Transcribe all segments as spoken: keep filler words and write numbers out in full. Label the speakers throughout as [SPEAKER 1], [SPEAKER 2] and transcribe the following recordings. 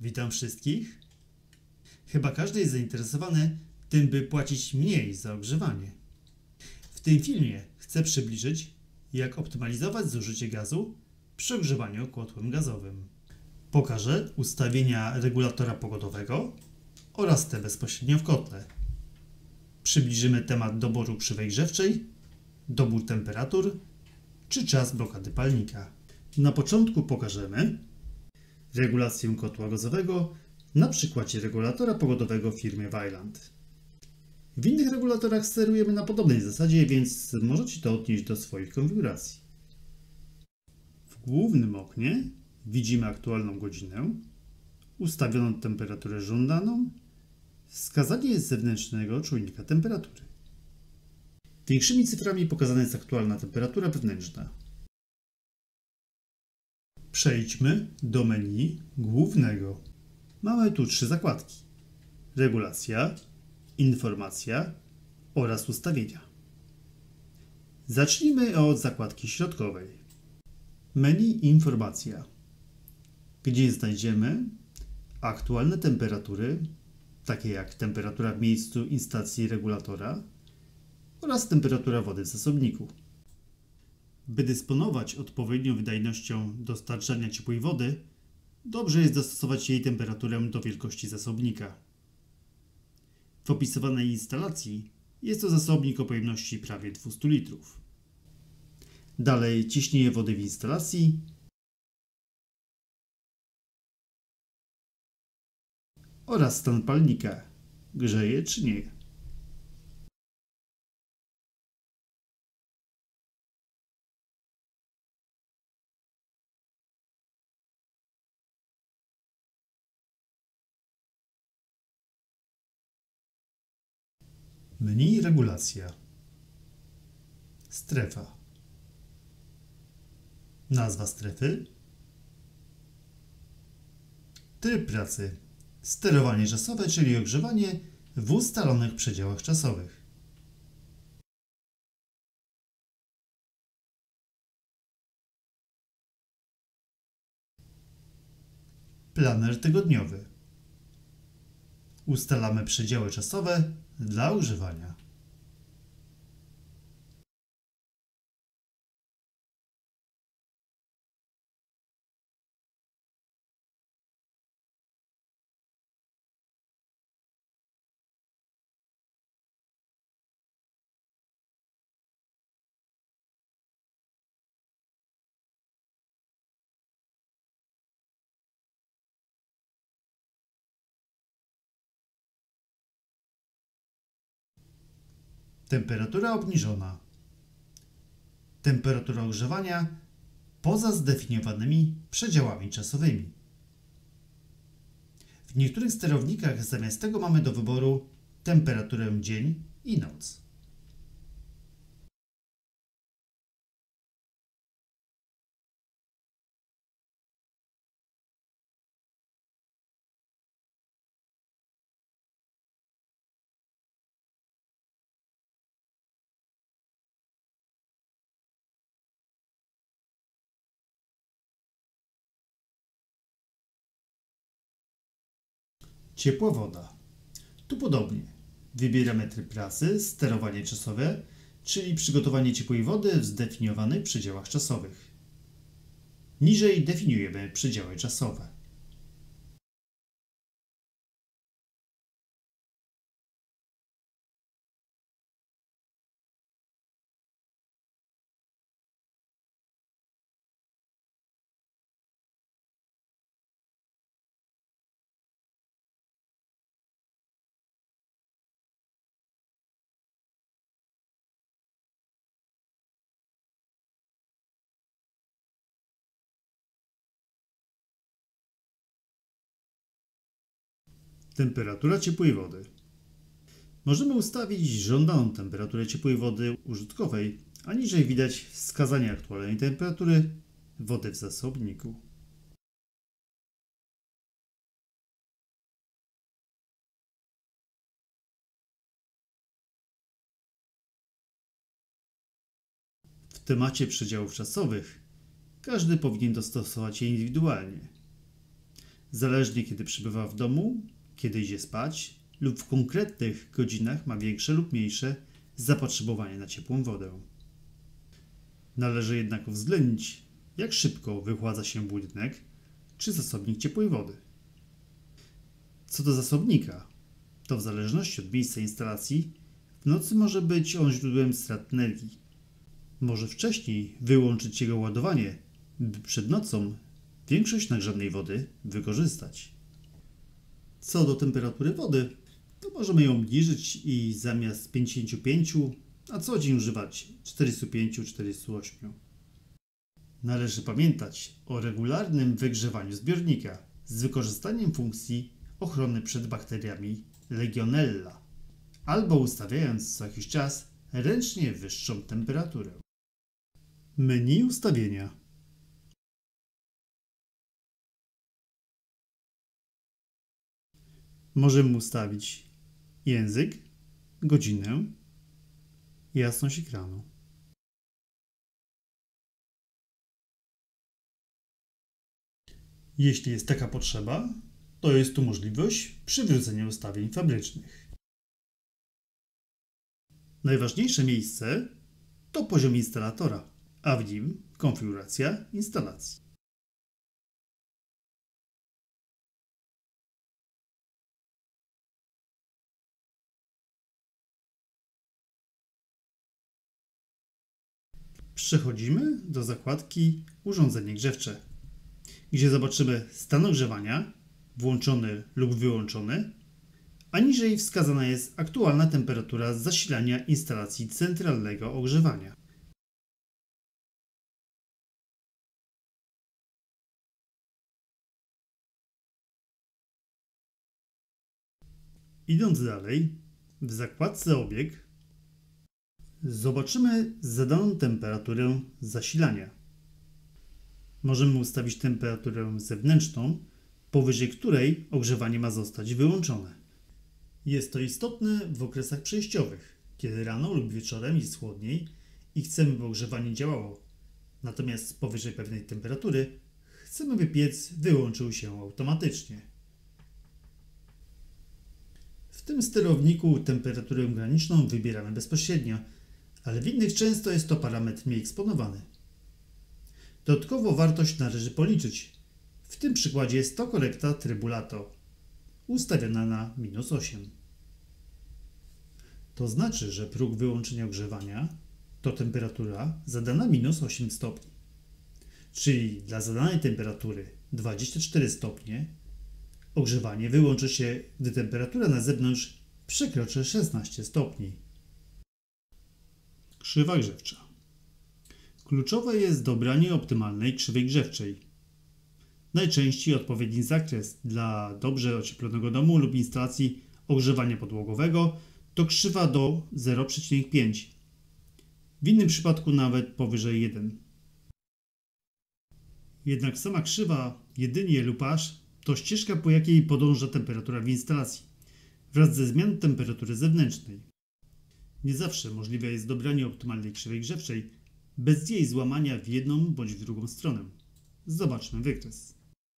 [SPEAKER 1] Witam wszystkich. Chyba każdy jest zainteresowany tym, by płacić mniej za ogrzewanie. W tym filmie chcę przybliżyć, jak optymalizować zużycie gazu przy ogrzewaniu kotłem gazowym. Pokażę ustawienia regulatora pogodowego oraz te bezpośrednio w kotle. Przybliżymy temat doboru krzywej grzewczej, dobór temperatur czy czas blokady palnika. Na początku pokażemy regulację kotła gazowego na przykładzie regulatora pogodowego firmy Vaillant. W innych regulatorach sterujemy na podobnej zasadzie, więc możecie to odnieść do swoich konfiguracji. W głównym oknie widzimy aktualną godzinę, ustawioną temperaturę żądaną, wskazanie zewnętrznego czujnika temperatury. Większymi cyframi pokazana jest aktualna temperatura wewnętrzna. Przejdźmy do menu głównego. Mamy tu trzy zakładki: regulacja, informacja oraz ustawienia. Zacznijmy od zakładki środkowej. Menu informacja, gdzie znajdziemy aktualne temperatury, takie jak temperatura w miejscu instalacji regulatora oraz temperatura wody w zasobniku. By dysponować odpowiednią wydajnością dostarczania ciepłej wody, dobrze jest dostosować jej temperaturę do wielkości zasobnika. W opisywanej instalacji jest to zasobnik o pojemności prawie dwieście litrów. Dalej ciśnienie wody w instalacji oraz stan palnika, grzeje czy nie. Menu regulacja. Strefa. Nazwa strefy. Tryb pracy. Sterowanie czasowe, czyli ogrzewanie w ustalonych przedziałach czasowych. Planer tygodniowy. Ustalamy przedziały czasowe dla ogrzewania. Temperatura obniżona. Temperatura ogrzewania poza zdefiniowanymi przedziałami czasowymi. W niektórych sterownikach zamiast tego mamy do wyboru temperaturę dzień i noc. Ciepła woda. Tu podobnie. Wybieramy tryb pracy, sterowanie czasowe, czyli przygotowanie ciepłej wody w zdefiniowanych przedziałach czasowych. Niżej definiujemy przedziały czasowe. Temperatura ciepłej wody. Możemy ustawić żądaną temperaturę ciepłej wody użytkowej, a niżej widać wskazanie aktualnej temperatury wody w zasobniku. W temacie przedziałów czasowych każdy powinien dostosować je indywidualnie. Zależnie kiedy przebywa w domu, kiedy idzie spać lub w konkretnych godzinach ma większe lub mniejsze zapotrzebowanie na ciepłą wodę. Należy jednak uwzględnić, jak szybko wychładza się budynek czy zasobnik ciepłej wody. Co do zasobnika, to w zależności od miejsca instalacji w nocy może być on źródłem strat energii. Może wcześniej wyłączyć jego ładowanie, by przed nocą większość nagrzanej wody wykorzystać. Co do temperatury wody, to możemy ją obniżyć i zamiast pięćdziesiąt pięć na co dzień używać czterdzieści pięć do czterdziestu ośmiu. Należy pamiętać o regularnym wygrzewaniu zbiornika z wykorzystaniem funkcji ochrony przed bakteriami Legionella albo ustawiając co jakiś czas ręcznie wyższą temperaturę. Menu ustawienia. Możemy ustawić język, godzinę, jasność ekranu. Jeśli jest taka potrzeba, to jest tu możliwość przywrócenia ustawień fabrycznych. Najważniejsze miejsce to poziom instalatora, a w nim konfiguracja instalacji. Przechodzimy do zakładki Urządzenie grzewcze, gdzie zobaczymy stan ogrzewania, włączony lub wyłączony, a niżej wskazana jest aktualna temperatura zasilania instalacji centralnego ogrzewania. Idąc dalej, w zakładce Obieg zobaczymy zadaną temperaturę zasilania. Możemy ustawić temperaturę zewnętrzną, powyżej której ogrzewanie ma zostać wyłączone. Jest to istotne w okresach przejściowych, kiedy rano lub wieczorem jest chłodniej i chcemy, by ogrzewanie działało. Natomiast powyżej pewnej temperatury chcemy, by piec wyłączył się automatycznie. W tym sterowniku temperaturę graniczną wybieramy bezpośrednio, ale w innych często jest to parametr mniej eksponowany. Dodatkowo wartość należy policzyć. W tym przykładzie jest to korekta trybu lato, ustawiona na minus osiem. To znaczy, że próg wyłączenia ogrzewania to temperatura zadana minus osiem stopni. Czyli dla zadanej temperatury dwadzieścia cztery stopnie ogrzewanie wyłączy się, gdy temperatura na zewnątrz przekroczy szesnaście stopni. Krzywa grzewcza. Kluczowe jest dobranie optymalnej krzywej grzewczej. Najczęściej odpowiedni zakres dla dobrze ocieplonego domu lub instalacji ogrzewania podłogowego to krzywa do zero przecinek pięć. W innym przypadku nawet powyżej jeden. Jednak sama krzywa jedynie lub aż to ścieżka, po jakiej podąża temperatura w instalacji wraz ze zmianą temperatury zewnętrznej. Nie zawsze możliwe jest dobranie optymalnej krzywej grzewczej bez jej złamania w jedną bądź w drugą stronę. Zobaczmy wykres.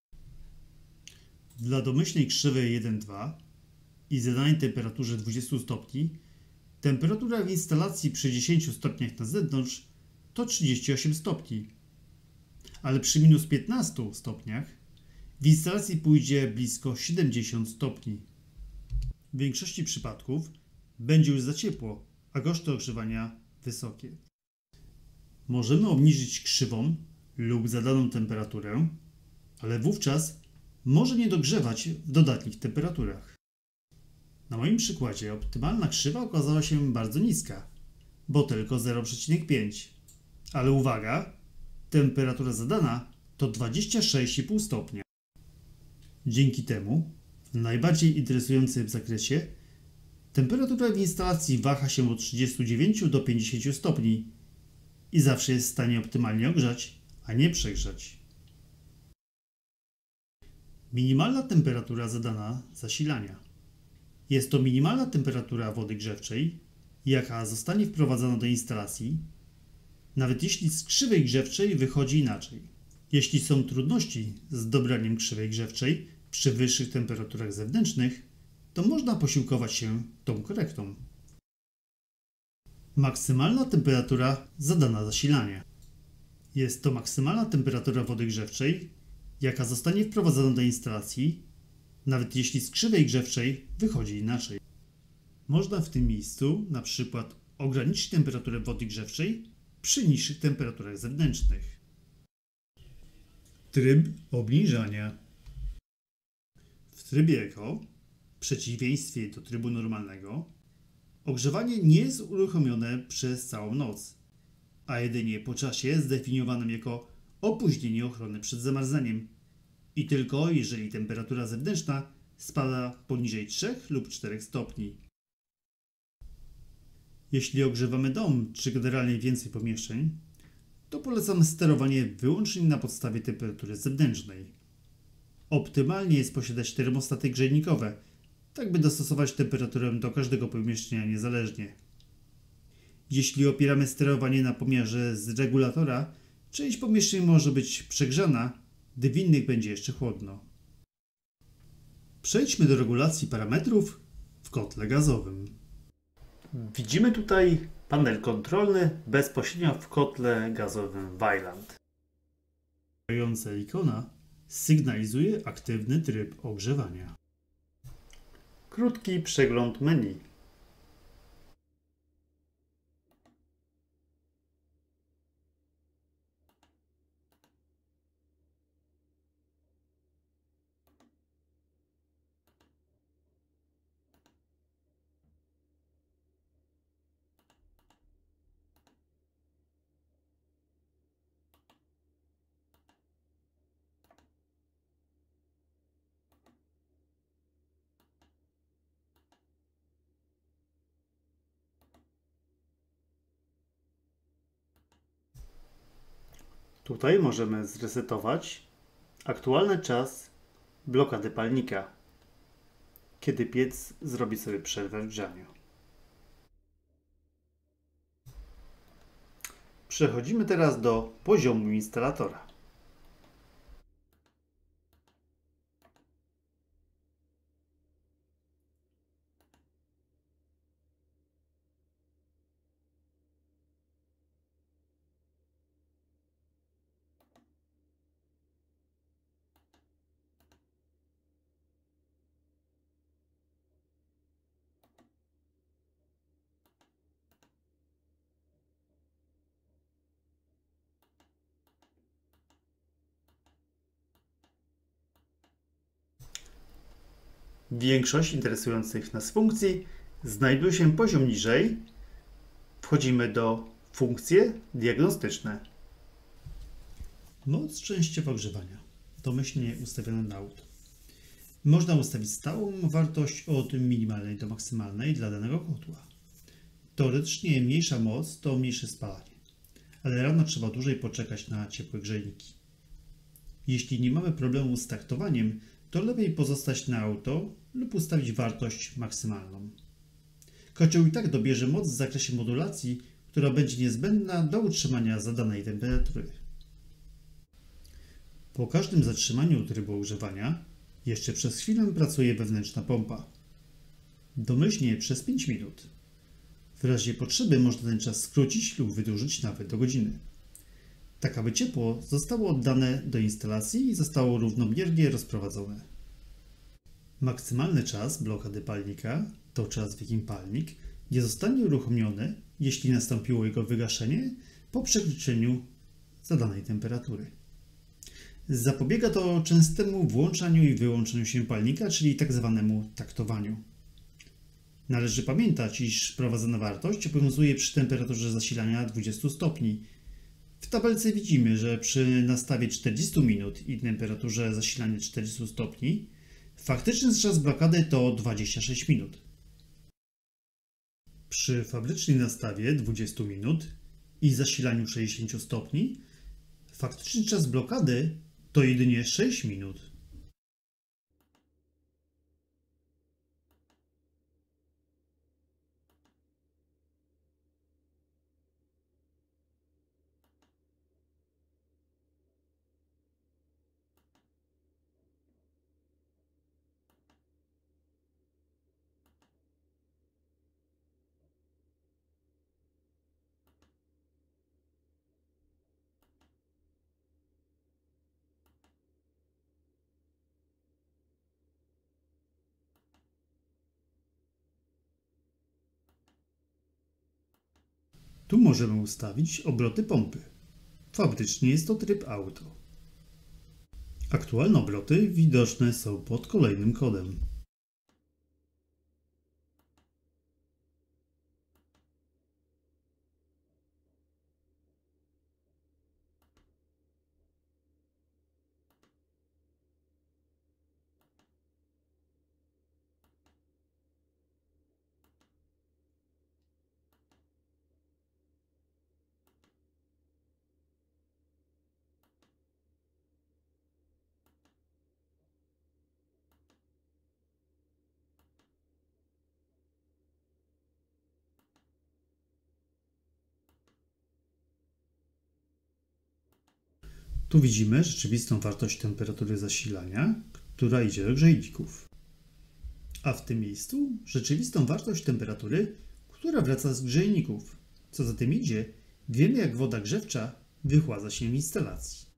[SPEAKER 1] Dla domyślnej krzywej jeden dwa i zadanej temperaturze dwadzieścia stopni temperatura w instalacji przy dziesięciu stopniach na zewnątrz to trzydzieści osiem stopni, ale przy minus piętnastu stopniach w instalacji pójdzie blisko siedemdziesiąt stopni. W większości przypadków będzie już za ciepło, a koszty ogrzewania wysokie. Możemy obniżyć krzywą lub zadaną temperaturę, ale wówczas może nie dogrzewać w dodatnich temperaturach. Na moim przykładzie optymalna krzywa okazała się bardzo niska, bo tylko zero przecinek pięć. Ale uwaga, temperatura zadana to dwadzieścia sześć i pół stopnia. Dzięki temu, w najbardziej interesującym zakresie, temperatura w instalacji waha się od trzydziestu dziewięciu do pięćdziesięciu stopni i zawsze jest w stanie optymalnie ogrzać, a nie przegrzać. Minimalna temperatura zadana zasilania. Jest to minimalna temperatura wody grzewczej, jaka zostanie wprowadzona do instalacji, nawet jeśli z krzywej grzewczej wychodzi inaczej. Jeśli są trudności z dobraniem krzywej grzewczej, Przy wyższych temperaturach zewnętrznych to można posiłkować się tą korektą. Maksymalna temperatura zadana zasilania. Jest to maksymalna temperatura wody grzewczej, jaka zostanie wprowadzona do instalacji, nawet jeśli z krzywej grzewczej wychodzi inaczej. Można w tym miejscu na przykład ograniczyć temperaturę wody grzewczej przy niższych temperaturach zewnętrznych. Tryb obniżania. W trybie Eco, w przeciwieństwie do trybu normalnego, ogrzewanie nie jest uruchomione przez całą noc, a jedynie po czasie zdefiniowanym jako opóźnienie ochrony przed zamarzeniem i tylko jeżeli temperatura zewnętrzna spada poniżej trzech lub czterech stopni. Jeśli ogrzewamy dom czy generalnie więcej pomieszczeń, to polecam sterowanie wyłącznie na podstawie temperatury zewnętrznej. Optymalnie jest posiadać termostaty grzejnikowe, tak by dostosować temperaturę do każdego pomieszczenia niezależnie. Jeśli opieramy sterowanie na pomiarze z regulatora, część pomieszczeń może być przegrzana, gdy w innych będzie jeszcze chłodno. Przejdźmy do regulacji parametrów w kotle gazowym. Widzimy tutaj panel kontrolny bezpośrednio w kotle gazowym Vaillant. Działająca ikona sygnalizuje aktywny tryb ogrzewania. Krótki przegląd menu. Tutaj możemy zresetować aktualny czas blokady palnika, kiedy piec zrobi sobie przerwę w grzaniu. Przechodzimy teraz do poziomu instalatora. Większość interesujących nas funkcji znajduje się poziom niżej. Wchodzimy do funkcje diagnostyczne. Moc częściowa ogrzewania. Domyślnie ustawiona na auto. Można ustawić stałą wartość od minimalnej do maksymalnej dla danego kotła. Teoretycznie mniejsza moc to mniejsze spalanie, ale rano trzeba dłużej poczekać na ciepłe grzejniki. Jeśli nie mamy problemu z taktowaniem, to lepiej pozostać na auto lub ustawić wartość maksymalną. Kocioł i tak dobierze moc w zakresie modulacji, która będzie niezbędna do utrzymania zadanej temperatury. Po każdym zatrzymaniu trybu ogrzewania jeszcze przez chwilę pracuje wewnętrzna pompa. Domyślnie przez pięć minut. W razie potrzeby można ten czas skrócić lub wydłużyć nawet do godziny. Tak aby ciepło zostało oddane do instalacji i zostało równomiernie rozprowadzone. Maksymalny czas blokady palnika to czas, w jakim palnik nie zostanie uruchomiony, jeśli nastąpiło jego wygaszenie po przekroczeniu zadanej temperatury. Zapobiega to częstemu włączaniu i wyłączaniu się palnika, czyli tak zwanemu taktowaniu. Należy pamiętać, iż wprowadzona wartość obowiązuje przy temperaturze zasilania dwudziestu stopni. W tabelce widzimy, że przy nastawie czterdziestu minut i temperaturze zasilania czterdziestu stopni faktyczny czas blokady to dwadzieścia sześć minut. Przy fabrycznej nastawie dwudziestu minut i zasilaniu sześćdziesięciu stopni faktyczny czas blokady to jedynie sześć minut. Tu możemy ustawić obroty pompy. Fabrycznie jest to tryb auto. Aktualne obroty widoczne są pod kolejnym kodem. Tu widzimy rzeczywistą wartość temperatury zasilania, która idzie do grzejników. A w tym miejscu rzeczywistą wartość temperatury, która wraca z grzejników. Co za tym idzie, wiemy, jak woda grzewcza wychładza się w instalacji.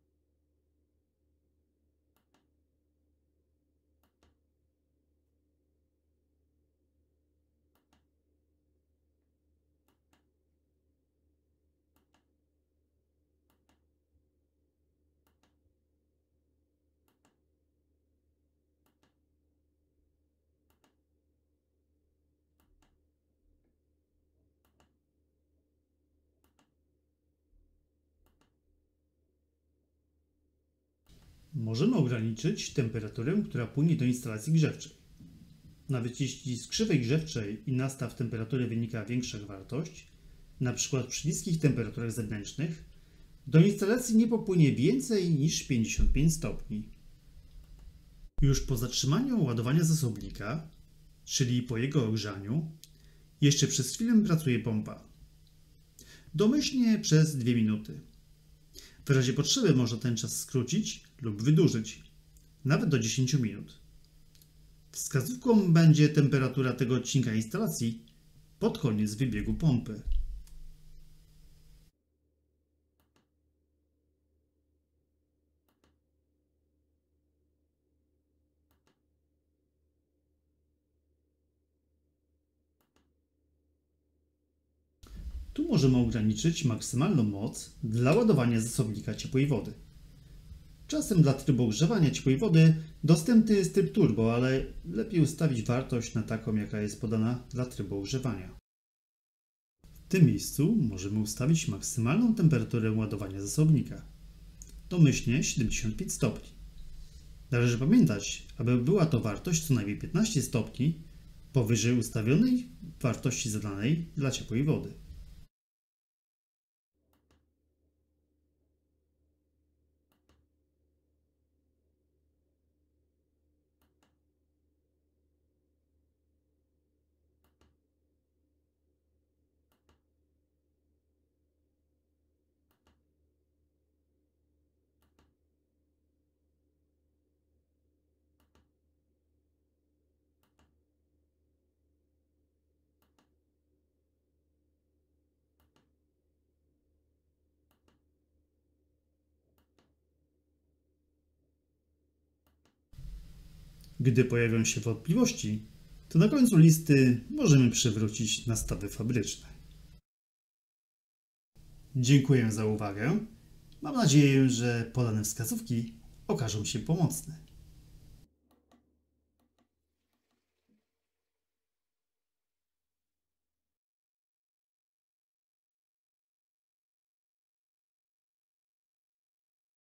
[SPEAKER 1] Możemy ograniczyć temperaturę, która płynie do instalacji grzewczej. Nawet jeśli z krzywej grzewczej i nastaw temperatury wynika większa wartość, np. przy niskich temperaturach zewnętrznych, do instalacji nie popłynie więcej niż pięćdziesiąt pięć stopni. Już po zatrzymaniu ładowania zasobnika, czyli po jego ogrzaniu, jeszcze przez chwilę pracuje pompa. Domyślnie przez dwie minuty. W razie potrzeby można ten czas skrócić lub wydłużyć, nawet do dziesięciu minut. Wskazówką będzie temperatura tego odcinka instalacji pod koniec wybiegu pompy. Tu możemy ograniczyć maksymalną moc dla ładowania zasobnika ciepłej wody. Czasem dla trybu ogrzewania ciepłej wody dostępny jest tryb turbo, ale lepiej ustawić wartość na taką, jaka jest podana dla trybu ogrzewania. W tym miejscu możemy ustawić maksymalną temperaturę ładowania zasobnika, domyślnie siedemdziesiąt pięć stopni. Należy pamiętać, aby była to wartość co najmniej piętnaście stopni powyżej ustawionej wartości zadanej dla ciepłej wody. Gdy pojawią się wątpliwości, to na końcu listy możemy przywrócić nastawy fabryczne. Dziękuję za uwagę. Mam nadzieję, że podane wskazówki okażą się pomocne.